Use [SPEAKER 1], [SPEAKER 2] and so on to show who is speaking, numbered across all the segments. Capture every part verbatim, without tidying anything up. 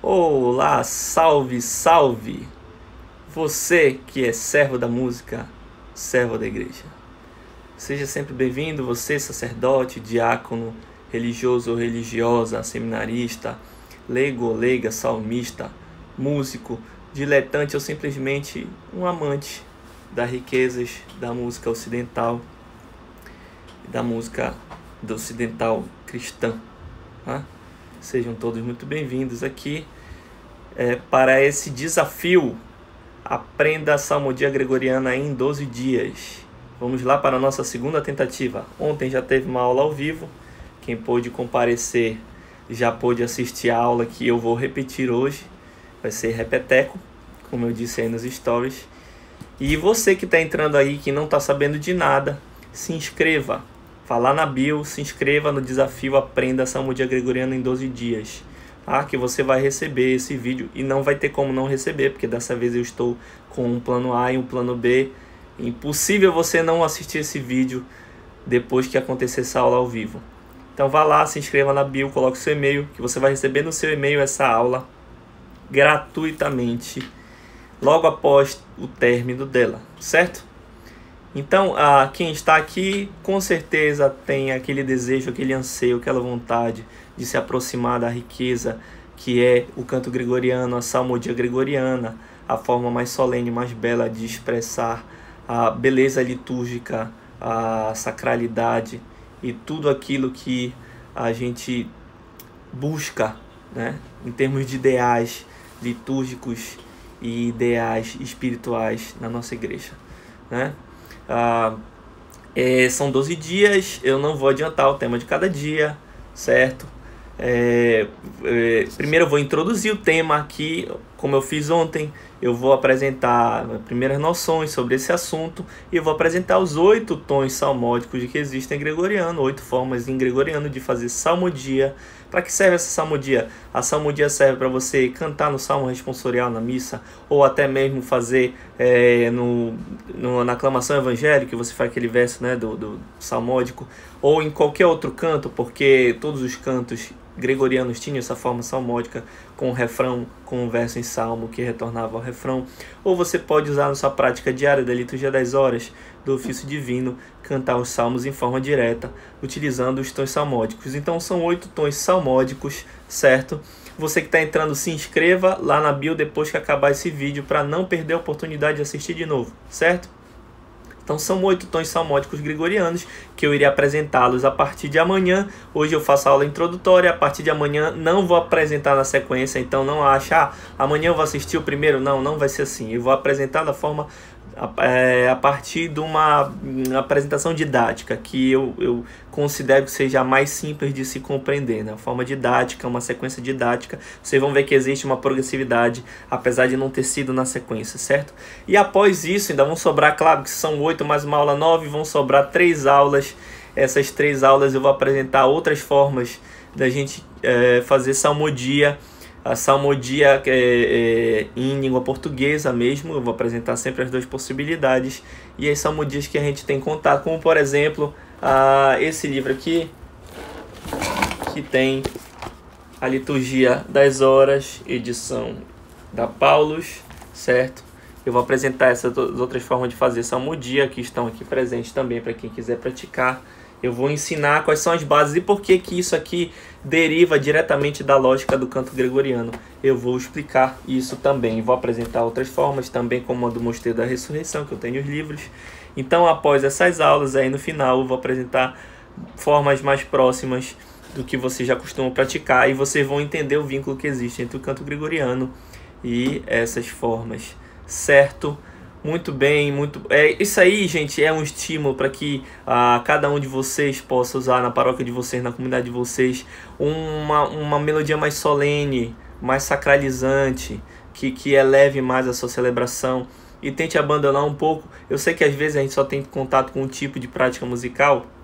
[SPEAKER 1] Olá, salve, salve! Você que é servo da música, servo da igreja. Seja sempre bem-vindo, você sacerdote, diácono, religioso ou religiosa, seminarista, leigo ou leiga, salmista, músico, diletante ou simplesmente um amante das riquezas da música ocidental, da música do ocidental cristã. Tá? Sejam todos muito bem-vindos aqui é, para esse desafio. Aprenda a salmodia gregoriana em doze dias. Vamos lá para a nossa segunda tentativa. Ontem já teve uma aula ao vivo. Quem pôde comparecer já pôde assistir a aula que eu vou repetir hoje. Vai ser repeteco, como eu disse aí nos stories. E você que está entrando aí, que não está sabendo de nada, se inscreva. Vá lá na bio, se inscreva no desafio Aprenda a Salmodia Gregoriana em doze dias. Ah, que você vai receber esse vídeo e não vai ter como não receber, porque dessa vez eu estou com um plano A e um plano B. Impossível você não assistir esse vídeo depois que acontecer essa aula ao vivo. Então vá lá, se inscreva na bio, coloque seu e-mail, que você vai receber no seu e-mail essa aula gratuitamente, logo após o término dela, certo? Então, ah, quem está aqui, com certeza tem aquele desejo, aquele anseio, aquela vontade de se aproximar da riqueza que é o canto gregoriano, a salmodia gregoriana, a forma mais solene, mais bela de expressar a beleza litúrgica, a sacralidade e tudo aquilo que a gente busca, né, em termos de ideais litúrgicos e ideais espirituais na nossa igreja, né? Ah, é, são doze dias, eu não vou adiantar o tema de cada dia, certo? É, é, primeiro eu vou introduzir o tema aqui, como eu fiz ontem. Eu vou apresentar primeiras noções sobre esse assunto e eu vou apresentar os oito tons salmódicos que existem em gregoriano, oito formas em gregoriano de fazer salmodia. Para que serve essa salmodia? A salmodia serve para você cantar no salmo responsorial na missa, ou até mesmo fazer é, no, no, na aclamação evangélica, que você faz aquele verso, né, do, do salmódico, ou em qualquer outro canto, porque todos os cantos gregorianos tinham essa forma salmódica com o refrão, com o verso em salmo que retornava ao refrão. Ou você pode usar na sua prática diária da liturgia das horas do ofício divino, cantar os salmos em forma direta, utilizando os tons salmódicos. Então são oito tons salmódicos, certo? Você que está entrando, se inscreva lá na bio depois que acabar esse vídeo para não perder a oportunidade de assistir de novo, certo? Então são oito tons salmódicos gregorianos que eu irei apresentá-los a partir de amanhã. Hoje eu faço a aula introdutória, a partir de amanhã não vou apresentar na sequência, então não acha, ah, amanhã eu vou assistir o primeiro. Não, não vai ser assim. Eu vou apresentar da forma, é, a partir de uma, uma apresentação didática, que eu, eu considero que seja a mais simples de se compreender, né? Forma didática, uma sequência didática. Vocês vão ver que existe uma progressividade, apesar de não ter sido na sequência, certo? E após isso, ainda vão sobrar, claro que são oito mais uma aula nove, vão sobrar três aulas. Essas três aulas eu vou apresentar outras formas da gente é, fazer salmodia. A salmodia é, é, em língua portuguesa mesmo, eu vou apresentar sempre as duas possibilidades. E as salmodias que a gente tem contato, como por exemplo, a, esse livro aqui, que tem a liturgia das horas, edição da Paulus, certo? Eu vou apresentar essas outras formas de fazer salmodia, que estão aqui presentes também para quem quiser praticar. Eu vou ensinar quais são as bases e por que que isso aqui deriva diretamente da lógica do canto gregoriano. Eu vou explicar isso também. Vou apresentar outras formas também, como a do Mosteiro da Ressurreição, que eu tenho os livros. Então, após essas aulas, aí no final, eu vou apresentar formas mais próximas do que vocês já costumam praticar. E vocês vão entender o vínculo que existe entre o canto gregoriano e essas formas, certo? Muito bem, muito... É, isso aí, gente, é um estímulo para que ah, cada um de vocês possa usar na paróquia de vocês, na comunidade de vocês, uma, uma melodia mais solene, mais sacralizante, que, que eleve mais a sua celebração e tente abandonar um pouco. Eu sei que às vezes a gente só tem contato com um tipo de prática musical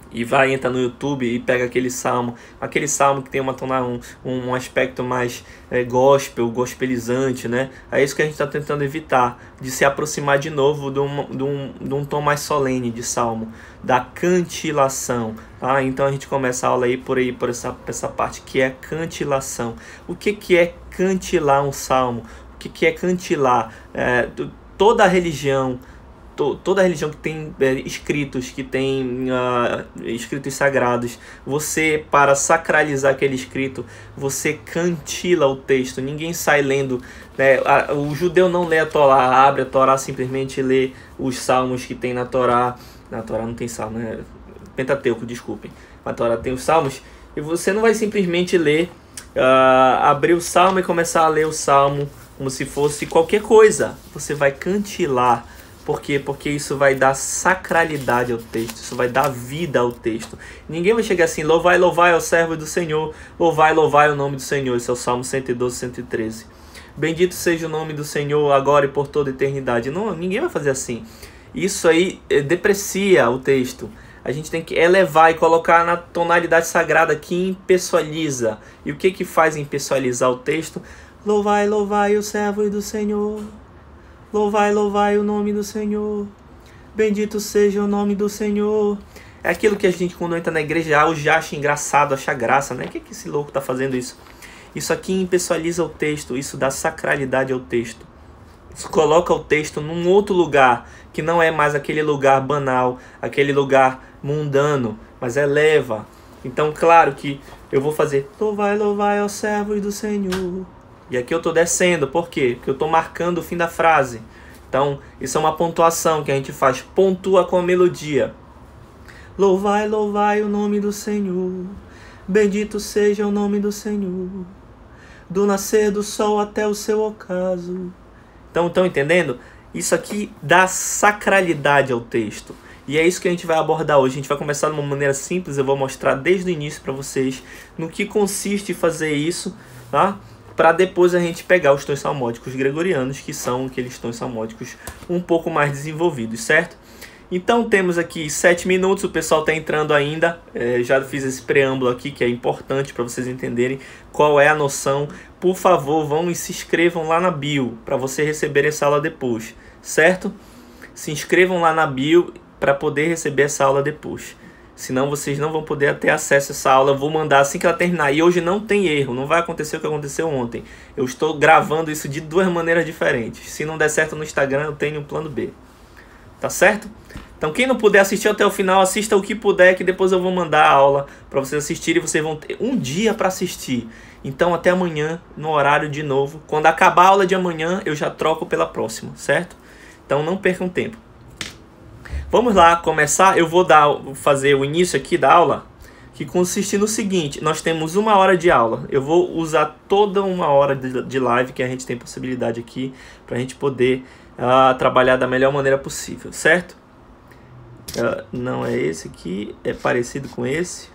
[SPEAKER 1] e vai, entra no YouTube e pega aquele salmo, aquele salmo que tem uma, um, um aspecto mais é, gospel, gospelizante, né? É isso que a gente está tentando evitar, de se aproximar de novo de um, de, um, de um tom mais solene de salmo, da cantilação, tá? Então a gente começa a aula aí por aí, por essa, por essa parte que é cantilação. O que, que é cantilar um salmo? O que, que é cantilar? É, toda a religião, toda a religião que tem é, escritos, que tem uh, escritos sagrados, você, para sacralizar aquele escrito, você cantila o texto. Ninguém sai lendo, né? O judeu não lê a Torá, abre a Torá, simplesmente lê os salmos que tem na Torá. Na Torá não tem salmo, né? Pentateuco, desculpem. Na Torá tem os salmos, e você não vai simplesmente ler, uh, abrir o salmo e começar a ler o salmo como se fosse qualquer coisa. Você vai cantilar. Por quê? Porque isso vai dar sacralidade ao texto, isso vai dar vida ao texto. Ninguém vai chegar assim, louvai, louvai ao servo do Senhor, louvai, louvai o nome do Senhor. Esse é o Salmo cento e doze, cento e treze. Bendito seja o nome do Senhor, agora e por toda a eternidade. Não, ninguém vai fazer assim. Isso aí deprecia o texto. A gente tem que elevar e colocar na tonalidade sagrada que impessoaliza. E o que que faz impessoalizar o texto? Louvai, louvai o servo do Senhor. Louvai, louvai o nome do Senhor. Bendito seja o nome do Senhor. É aquilo que a gente, quando entra na igreja, já acha engraçado, acha graça, né? O que, que esse louco tá fazendo isso? Isso aqui impessoaliza o texto, isso dá sacralidade ao texto. Isso coloca o texto num outro lugar, que não é mais aquele lugar banal, aquele lugar mundano, mas eleva. Então, claro que eu vou fazer louvai, louvai aos servos do Senhor. E aqui eu estou descendo, por quê? Porque eu estou marcando o fim da frase. Então, isso é uma pontuação que a gente faz, pontua com a melodia. Louvai, louvai o nome do Senhor, bendito seja o nome do Senhor, do nascer do sol até o seu ocaso. Então, estão entendendo? Isso aqui dá sacralidade ao texto. E é isso que a gente vai abordar hoje. A gente vai começar de uma maneira simples, eu vou mostrar desde o início para vocês no que consiste fazer isso, tá? Para depois a gente pegar os tons salmódicos gregorianos, que são aqueles tons salmódicos um pouco mais desenvolvidos, certo? Então temos aqui sete minutos, o pessoal está entrando ainda, é, já fiz esse preâmbulo aqui que é importante para vocês entenderem qual é a noção. Por favor, vão e se inscrevam lá na bio, para você receber essa aula depois, certo? Se inscrevam lá na bio para poder receber essa aula depois. Senão vocês não vão poder ter acesso a essa aula. Eu vou mandar assim que ela terminar. E hoje não tem erro. Não vai acontecer o que aconteceu ontem. Eu estou gravando isso de duas maneiras diferentes. Se não der certo no Instagram, eu tenho um plano B. Tá certo? Então quem não puder assistir até o final, assista o que puder, que depois eu vou mandar a aula para vocês assistirem. Vocês vão ter um dia para assistir. Então até amanhã, no horário de novo. Quando acabar a aula de amanhã, eu já troco pela próxima, certo? Então não percam tempo. Vamos lá começar. Eu vou dar, fazer o início aqui da aula, que consiste no seguinte: nós temos uma hora de aula. Eu vou usar toda uma hora de, de live que a gente tem possibilidade aqui, para a gente poder uh, trabalhar da melhor maneira possível, certo? Uh, não é esse aqui, é parecido com esse.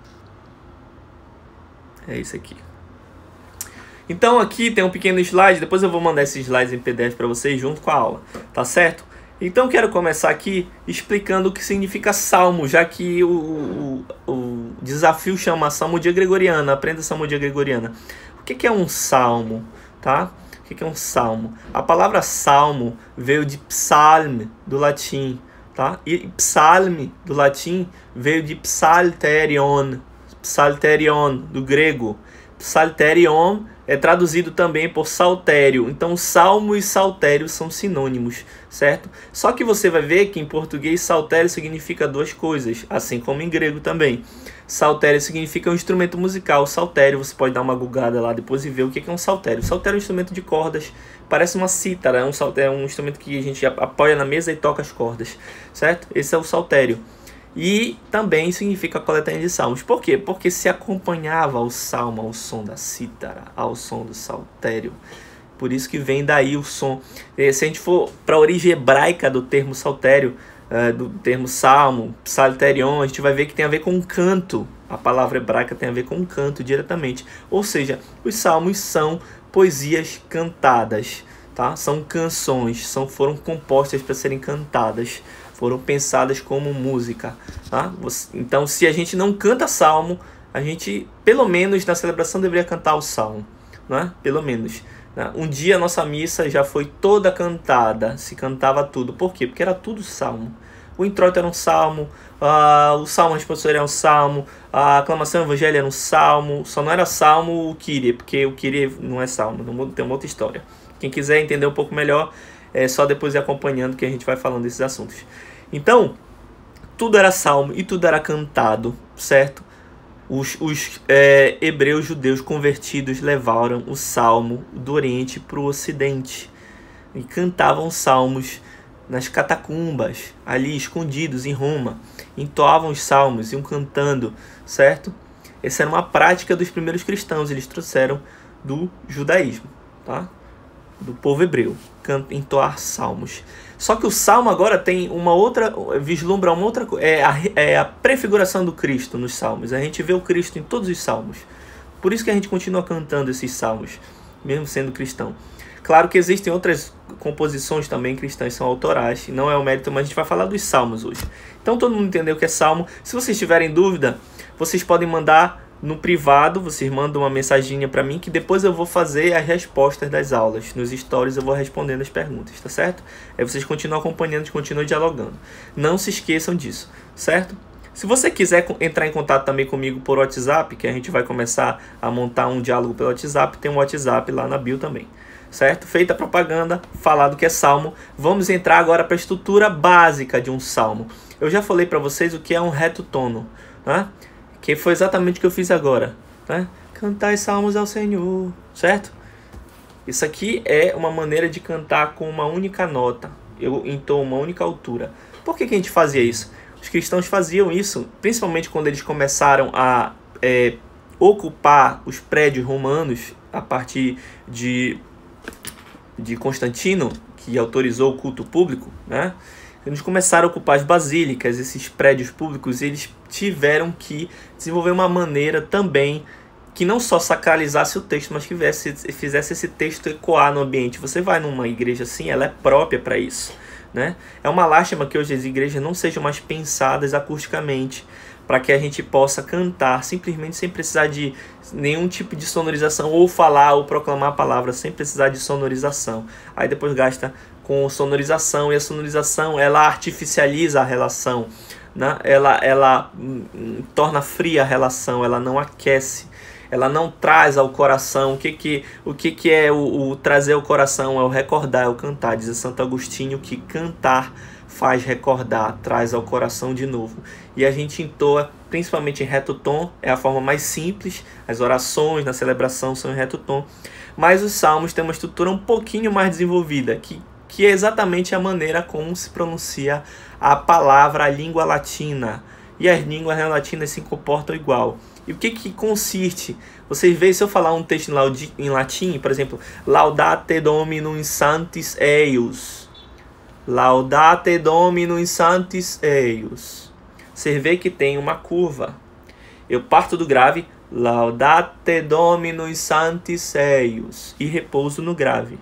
[SPEAKER 1] É esse aqui. Então aqui tem um pequeno slide, depois eu vou mandar esses slides em P D F para vocês junto com a aula, tá certo? Então quero começar aqui explicando o que significa salmo, já que o, o, o desafio chama salmodia gregoriana, aprenda a salmodia gregoriana. O que, que é um salmo, tá? O que, que é um salmo? A palavra salmo veio de psalm, do latim, tá? E psalm, do latim, veio de psalterion, psalterion, do grego. Psalterion é traduzido também por saltério. Então, salmo e saltério são sinônimos, certo? Só que você vai ver que em português saltério significa duas coisas, assim como em grego também. Saltério significa um instrumento musical. Saltério, você pode dar uma googada lá depois e ver o que é um saltério. Saltério é um instrumento de cordas, parece uma cítara, é um, saltério, é um instrumento que a gente apoia na mesa e toca as cordas, certo? Esse é o saltério. E também significa coletânea de salmos. Por quê? Porque se acompanhava o salmo ao som da cítara, ao som do saltério. Por isso que vem daí o som. Se a gente for para a origem hebraica do termo saltério, do termo salmo, psalterion, a gente vai ver que tem a ver com canto. A palavra hebraica tem a ver com canto diretamente. Ou seja, os salmos são poesias cantadas, tá? São canções, são, foram compostas para serem cantadas. foram pensadas como música, tá? Então, se a gente não canta salmo, a gente, pelo menos na celebração, deveria cantar o salmo, né? Pelo menos. Né? Um dia a nossa missa já foi toda cantada, se cantava tudo. Por quê? Porque era tudo salmo. O introito era um salmo, uh, o salmo responsorial era um salmo, a aclamação evangélica era um salmo, só não era salmo o Kyrie, porque o Kyrie não é salmo, tem uma outra história. Quem quiser entender um pouco melhor, é só depois ir acompanhando que a gente vai falando desses assuntos. Então, tudo era salmo e tudo era cantado, certo? Os, os é, hebreus judeus convertidos levaram o salmo do Oriente para o Ocidente e cantavam salmos nas catacumbas, ali escondidos em Roma, entoavam os salmos, iam cantando, certo? Essa era uma prática dos primeiros cristãos, eles trouxeram do judaísmo, tá? Do povo hebreu, entoar salmos. Só que o salmo agora tem uma outra, vislumbra uma outra coisa, é a, é a prefiguração do Cristo nos salmos. A gente vê o Cristo em todos os salmos. Por isso que a gente continua cantando esses salmos, mesmo sendo cristão. Claro que existem outras composições também cristãs, são autorais, não é o mérito, mas a gente vai falar dos salmos hoje. Então todo mundo entendeu o que é salmo. Se vocês tiverem dúvida, vocês podem mandar no privado, vocês mandam uma mensaginha para mim, que depois eu vou fazer as respostas das aulas. Nos stories eu vou respondendo as perguntas, tá certo? Aí vocês continuam acompanhando, continuam dialogando. Não se esqueçam disso, certo? Se você quiser entrar em contato também comigo por WhatsApp, que a gente vai começar a montar um diálogo pelo WhatsApp, tem um WhatsApp lá na bio também. Certo? Feita a propaganda, falado que é salmo, vamos entrar agora para a estrutura básica de um salmo. Eu já falei para vocês o que é um reto tono, né? Que foi exatamente o que eu fiz agora, né? Cantai salmos ao Senhor, certo? Isso aqui é uma maneira de cantar com uma única nota, eu entoo uma única altura. Por que que a gente fazia isso? Os cristãos faziam isso, principalmente quando eles começaram a é, ocupar os prédios romanos a partir de de Constantino, que autorizou o culto público, né? Eles começaram a ocupar as basílicas, esses prédios públicos, e eles tiveram que desenvolver uma maneira também que não só sacralizasse o texto, mas que fizesse, fizesse esse texto ecoar no ambiente. Você vai numa igreja assim, ela é própria para isso, né? É uma lástima que hoje as igrejas não sejam mais pensadas acusticamente, para que a gente possa cantar simplesmente sem precisar de nenhum tipo de sonorização, ou falar ou proclamar a palavra sem precisar de sonorização. Aí depois gasta com sonorização, e a sonorização ela artificializa a relação, né? Ela, ela hum, torna fria a relação, ela não aquece, ela não traz ao coração. O que, que, o que, que é o, o trazer ao coração? É o recordar, é o cantar. Diz Santo Agostinho que cantar faz recordar, traz ao coração de novo. E a gente entoa, principalmente em reto tom, é a forma mais simples. As orações na celebração são em reto tom. Mas os salmos têm uma estrutura um pouquinho mais desenvolvida, que, que é exatamente a maneira como se pronuncia a palavra, a língua latina. E as línguas latinas se comportam igual. E o que que consiste? Vocês veem, se eu falar um texto em latim, por exemplo, Laudate Dominum Sanctis Eius. Laudate Dominum Sanctis Eius. Você vê que tem uma curva. Eu parto do grave, Laudate Dominum Sanctis Eius, e repouso no grave.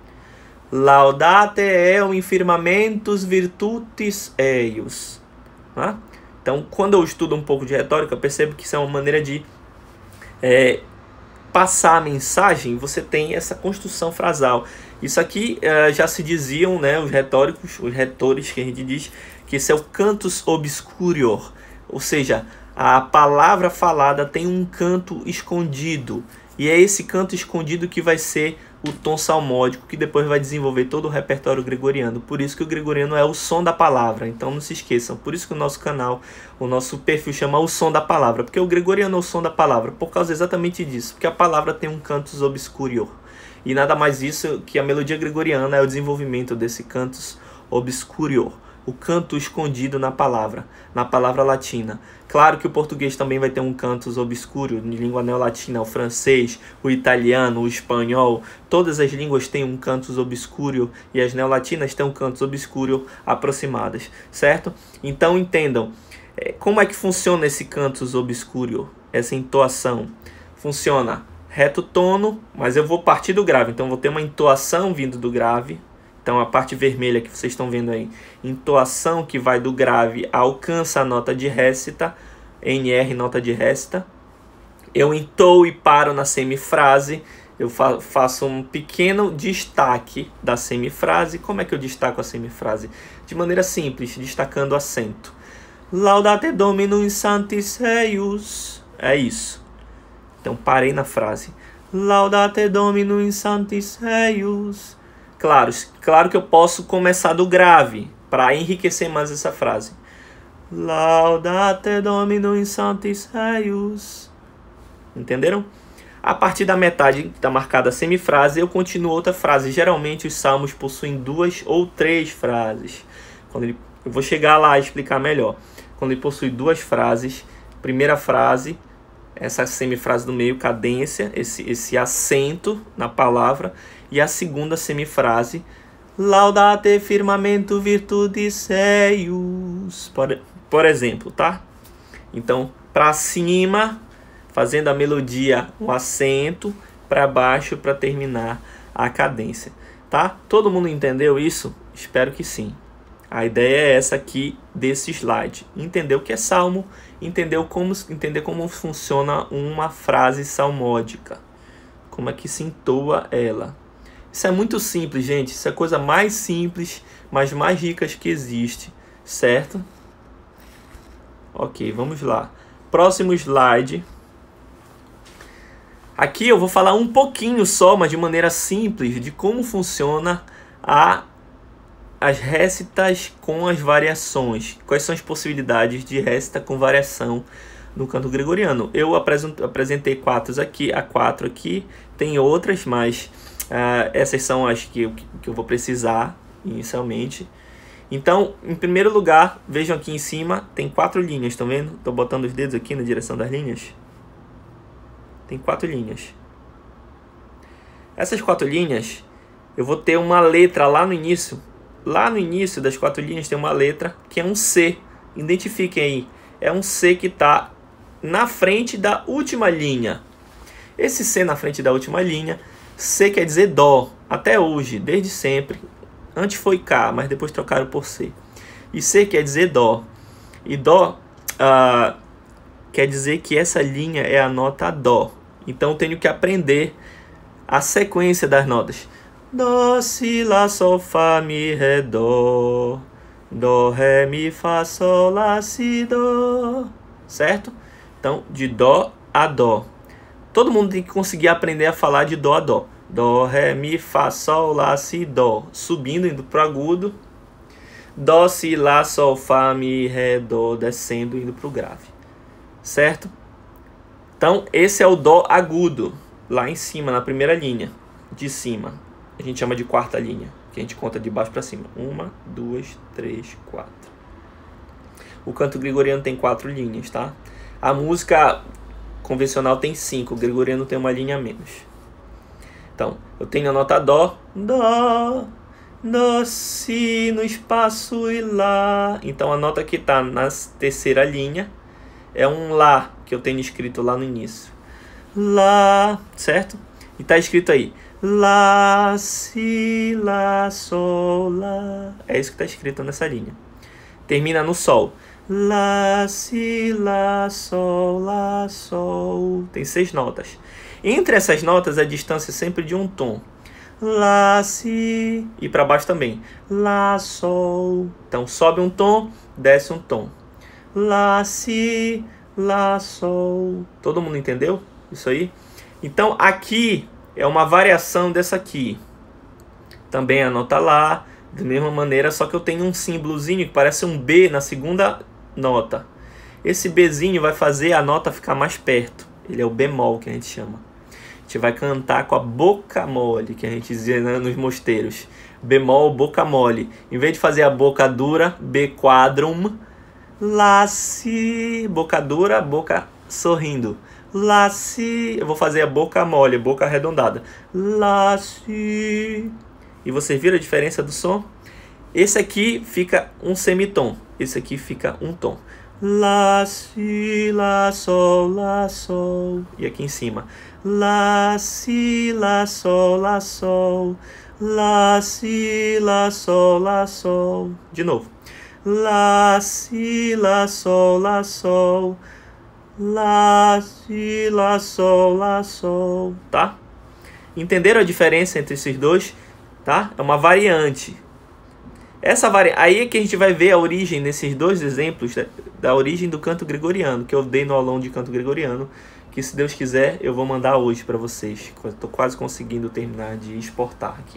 [SPEAKER 1] Laudate eum in firmamentus virtutis eius. Tá? Então, quando eu estudo um pouco de retórica, eu percebo que isso é uma maneira de é, passar a mensagem. Você tem essa construção frasal. Isso aqui uh, já se diziam, né, os retóricos, os retores, que a gente diz, que esse é o cantus obscurior. Ou seja, a palavra falada tem um canto escondido. E é esse canto escondido que vai ser o tom salmódico, que depois vai desenvolver todo o repertório gregoriano. Por isso que o gregoriano é o som da palavra. Então não se esqueçam. Por isso que o nosso canal, o nosso perfil chama o som da palavra. Porque o gregoriano é o som da palavra. Por causa exatamente disso. Porque a palavra tem um cantus obscurior. E nada mais isso que a melodia gregoriana é o desenvolvimento desse cantus obscurior. O canto escondido na palavra, na palavra latina. Claro que o português também vai ter um cantus obscuro, de língua neolatina, o francês, o italiano, o espanhol. Todas as línguas têm um cantus obscuro e as neolatinas têm um cantus obscuro aproximadas, certo? Então entendam, como é que funciona esse cantus obscuro, essa entoação? Funciona reto tono, mas eu vou partir do grave, então vou ter uma entoação vindo do grave, Então a parte vermelha que vocês estão vendo aí, entoação que vai do grave, alcança a nota de récita, N R, nota de récita. Eu entoo e paro na semifrase, eu fa faço um pequeno destaque da semifrase. Como é que eu destaco a semifrase? De maneira simples, destacando o acento. Laudate Dominum Sanctis Eius. É isso. Então parei na frase. Laudate Dominum Sanctis Eius. Claro, claro que eu posso começar do grave, para enriquecer mais essa frase. Laudate Dominum Sanctis Eius. Entenderam? A partir da metade que está marcada a semifrase, eu continuo outra frase. Geralmente os salmos possuem duas ou três frases. Quando ele, eu vou chegar lá e explicar melhor. Quando ele possui duas frases, primeira frase, essa semifrase do meio, cadência, esse, esse acento na palavra, e a segunda semifrase, Laudate firmamento virtudes eius. Por, por exemplo, tá? Então, para cima, fazendo a melodia, um acento, para baixo, para terminar a cadência, tá? Todo mundo entendeu isso? Espero que sim. A ideia é essa aqui desse slide. Entender o que é salmo, entender como, entender como funciona uma frase salmódica. Como é que se entoa ela. Isso é muito simples, gente. Isso é a coisa mais simples, mas mais ricas que existe, certo? Ok, vamos lá. Próximo slide. Aqui eu vou falar um pouquinho só, mas de maneira simples, de como funciona a, as récitas com as variações. Quais são as possibilidades de récita com variação no canto gregoriano. Eu apresentei quatro aqui, a quatro aqui, tem outras, mas uh, essas são as que eu, que eu vou precisar inicialmente. Então, em primeiro lugar, vejam aqui em cima, tem quatro linhas, estão vendo? Estou botando os dedos aqui na direção das linhas. Tem quatro linhas. Essas quatro linhas, eu vou ter uma letra lá no início. Lá no início das quatro linhas tem uma letra que é um C. Identifiquem aí. É um C que está na frente da última linha. Esse C na frente da última linha, C quer dizer Dó. Até hoje, desde sempre. Antes foi Cá, mas depois trocaram por C. E C quer dizer Dó. E Dó uh, quer dizer que essa linha é a nota Dó. Então eu tenho que aprender a sequência das notas. Dó, Si, Lá, Sol, Fá, Mi, Ré, Dó. Dó, Ré, Mi, Fá, Sol, Lá, Si, Dó. Certo? Então, de Dó a Dó. Todo mundo tem que conseguir aprender a falar de Dó a Dó. Dó, Ré, Mi, Fá, Sol, Lá, Si, Dó. Subindo, indo para o agudo. Dó, Si, Lá, Sol, Fá, Mi, Ré, Dó. Descendo, indo para o grave. Certo? Então, esse é o Dó agudo. Lá em cima, na primeira linha. De cima. A gente chama de quarta linha. Que a gente conta de baixo para cima. Uma, duas, três, quatro. O canto gregoriano tem quatro linhas, tá? A música convencional tem cinco. O gregoriano tem uma linha a menos. Então, eu tenho a nota Dó. Dó. Dó, Si, no espaço e Lá. Então, a nota que está na terceira linha é um Lá, que eu tenho escrito lá no início. Lá, certo? E está escrito aí. Lá, Si, Lá, Sol, Lá. É isso que está escrito nessa linha. Termina no Sol. Lá, Si, Lá, Sol, Lá, Sol. Tem seis notas. Entre essas notas, a distância é sempre de um tom. Lá, Si. E para baixo também. Lá, Sol. Então, sobe um tom, desce um tom. Lá, Si, Lá, Sol. Todo mundo entendeu isso aí? Então, aqui é uma variação dessa aqui. Também a nota Lá, da mesma maneira, só que eu tenho um símbolozinho que parece um B na segunda nota. Esse Bzinho vai fazer a nota ficar mais perto. Ele é o bemol, que a gente chama. A gente vai cantar com a boca mole, que a gente dizia nos mosteiros. Bemol, boca mole. Em vez de fazer a boca dura, B quadrum. Lá, Si, boca dura, boca sorrindo. Lá, Si, eu vou fazer a boca mole, boca arredondada. Lá, Si. E você vira a diferença do som? Esse aqui fica um semitom, esse aqui fica um tom. Lá, Si, Lá, Sol, Lá, Sol. E aqui em cima. Lá, Si, Lá, Sol, Lá, Sol. Lá, si, lá, sol, lá, sol. De novo. Lá, si, lá, sol, lá, sol. Lá, si, lá, sol, lá, sol. Tá? Entenderam a diferença entre esses dois? Tá? É uma variante. Essa vari... Aí é que a gente vai ver a origem nesses dois exemplos da, da origem do canto gregoriano, que eu dei no aulão de canto gregoriano, que se Deus quiser eu vou mandar hoje para vocês. Estou quase conseguindo terminar de exportar aqui.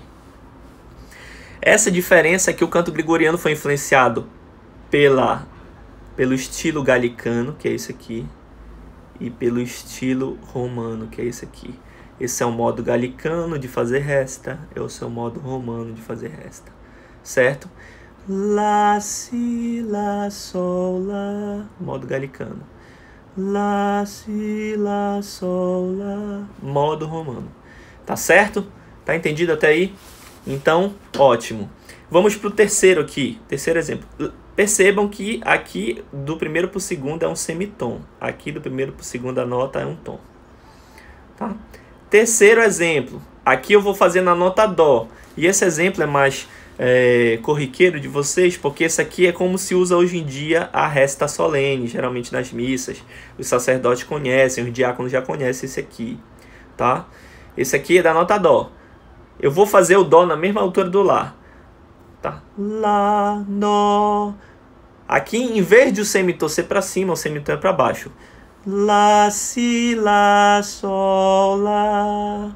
[SPEAKER 1] Essa diferença é que o canto gregoriano foi influenciado pela, pelo estilo galicano, que é esse aqui, e pelo estilo romano, que é esse aqui. Esse é o modo galicano de fazer resta, esse é o modo romano de fazer resta. Certo? Lá, si, lá, sol, lá. Modo galicano. Lá, si, lá, sol, lá. Modo romano. Tá certo? Tá entendido até aí? Então, ótimo. Vamos pro terceiro aqui. Terceiro exemplo. Percebam que aqui do primeiro pro segundo é um semitom. Aqui do primeiro pro segundo a nota é um tom. Tá? Terceiro exemplo. Aqui eu vou fazer na nota dó. E esse exemplo é mais... É, corriqueiro de vocês, porque esse aqui é como se usa hoje em dia a resta solene, geralmente nas missas. Os sacerdotes conhecem, os diáconos já conhecem esse aqui, tá? Esse aqui é da nota dó. Eu vou fazer o dó na mesma altura do lá, tá? Lá, dó. Aqui, em vez de o semitom ser para cima, o semitom é para baixo. Lá, si, lá, sol, lá,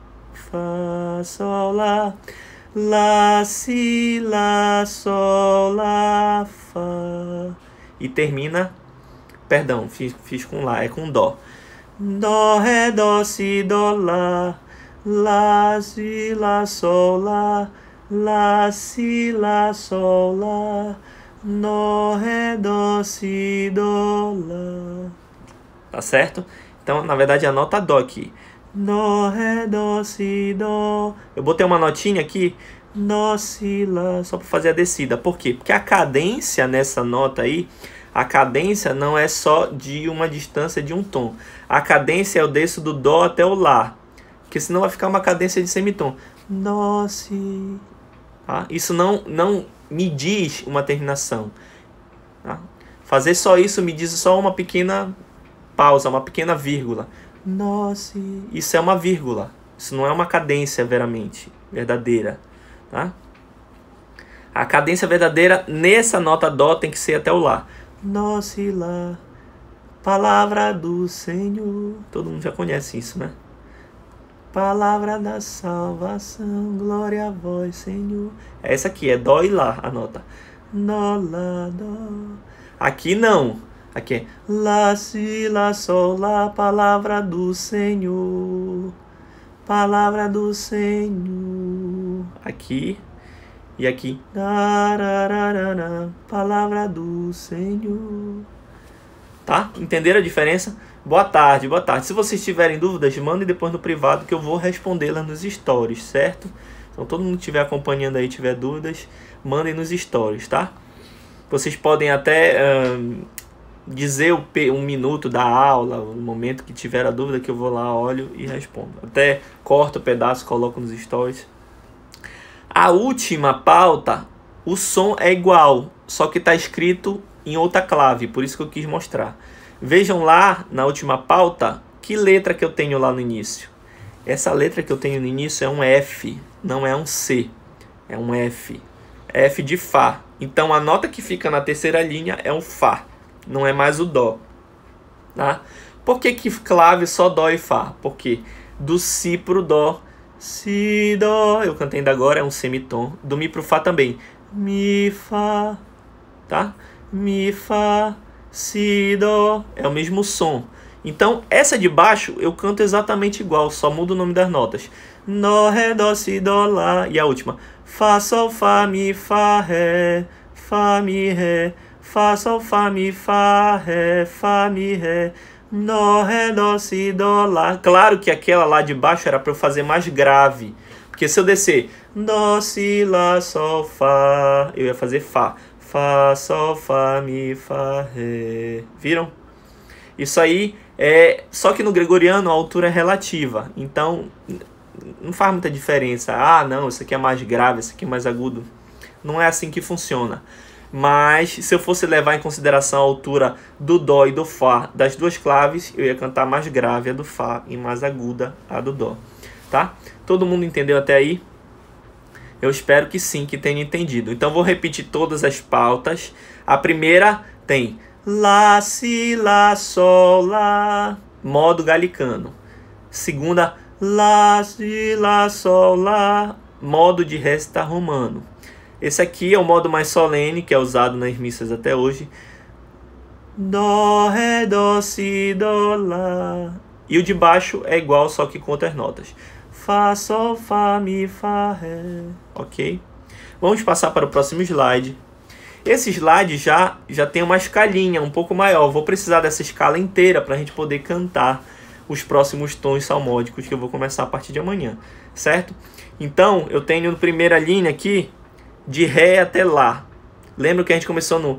[SPEAKER 1] fá, sol, lá. Lá, si, lá, sol, lá, fá. E termina, perdão, fiz, fiz com lá, é com dó. Dó, ré, dó, si, dó, lá. Lá, si, lá, sol, lá. Lá, si, lá, sol, lá. Dó, ré, dó, si, dó, lá. Tá certo? Então, na verdade, anota dó aqui. Dó, ré, dó, si, dó. Eu botei uma notinha aqui. Dó, si, lá. Só para fazer a descida. Por quê? Porque a cadência nessa nota aí, a cadência não é só de uma distância de um tom. A cadência eu desço do dó até o lá. Porque senão vai ficar uma cadência de semitom. Dó, si. Tá? Isso não, não me diz uma terminação. Tá? Fazer só isso me diz só uma pequena pausa, uma pequena vírgula. Nossa, isso é uma vírgula. Isso não é uma cadência veramente verdadeira, tá? A cadência verdadeira nessa nota dó tem que ser até o lá. Nossa, lá, palavra do Senhor. Todo mundo já conhece isso, né? Palavra da salvação, glória a vós, Senhor. Essa aqui é dó e lá, a nota. Dó, lá, dó. Aqui não. Aqui é lá, si, lá, sol, lá, palavra do Senhor. Palavra do Senhor. Aqui e aqui. Darararara, palavra do Senhor. Tá? Entenderam a diferença? Boa tarde, boa tarde. Se vocês tiverem dúvidas, mandem depois no privado que eu vou respondê-las nos stories, certo? Então todo mundo que estiver acompanhando aí, tiver dúvidas, mandem nos stories, tá? Vocês podem até... Hum, dizer o um minuto da aula, no momento que tiver a dúvida, que eu vou lá, olho e respondo. Até corto o pedaço, coloco nos stories. A última pauta, o som é igual, só que está escrito em outra clave, por isso que eu quis mostrar. Vejam lá, na última pauta, que letra que eu tenho lá no início. Essa letra que eu tenho no início é um F, não é um C, é um F. F de Fá. Então a nota que fica na terceira linha é um Fá. Não é mais o dó, tá? Por que que clave só dó e fá? Porque do si pro dó, si, dó, eu cantei ainda agora, é um semitom. Do mi pro fá também, mi, fá, tá? Mi, fá, si, dó, é o mesmo som. Então essa de baixo eu canto exatamente igual, só muda o nome das notas. Dó, ré, dó, si, dó, lá. E a última, fá, sol, fá, mi, fá, ré, fá, mi, ré. Fá, sol, fá, mi, fá, ré, fá, mi, ré, dó, ré, dó, si, dó, lá. Claro que aquela lá de baixo era para eu fazer mais grave. Porque se eu descer dó, si, lá, sol, fá, eu ia fazer fá. Fá, sol, fá, mi, fá, ré. Viram? Isso aí é... Só que no gregoriano a altura é relativa. Então, não faz muita diferença. Ah, não, isso aqui é mais grave, isso aqui é mais agudo. Não é assim que funciona. Mas se eu fosse levar em consideração a altura do Dó e do Fá das duas claves, eu ia cantar mais grave a do Fá e mais aguda a do Dó. Tá? Todo mundo entendeu até aí? Eu espero que sim, que tenha entendido. Então vou repetir todas as pautas. A primeira tem Lá, Si, Lá, Sol, Lá, modo galicano. Segunda, Lá, Si, Lá, Sol, Lá, modo de Ré romano. Esse aqui é o modo mais solene, que é usado nas missas até hoje. Dó, Ré, Dó, Si, Dó, Lá. E o de baixo é igual, só que com outras notas. Fá, Sol, Fá, Mi, Fá, Ré. Ok? Vamos passar para o próximo slide. Esse slide já, já tem uma escalinha um pouco maior. Vou precisar dessa escala inteira para a gente poder cantar os próximos tons salmódicos que eu vou começar a partir de amanhã. Certo? Então, eu tenho na primeira linha aqui de Ré até Lá. Lembra que a gente começou no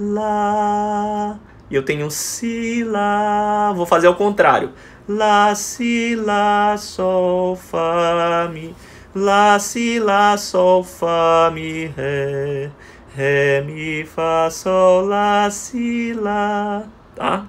[SPEAKER 1] Lá. E eu tenho Si, Lá. Vou fazer ao contrário. Lá, Si, Lá, Sol, Fá, Mi. Lá, Si, Lá, Sol, Fá, Mi, Ré. Ré, Mi, Fá, Sol, Lá, Si, Lá. Tá?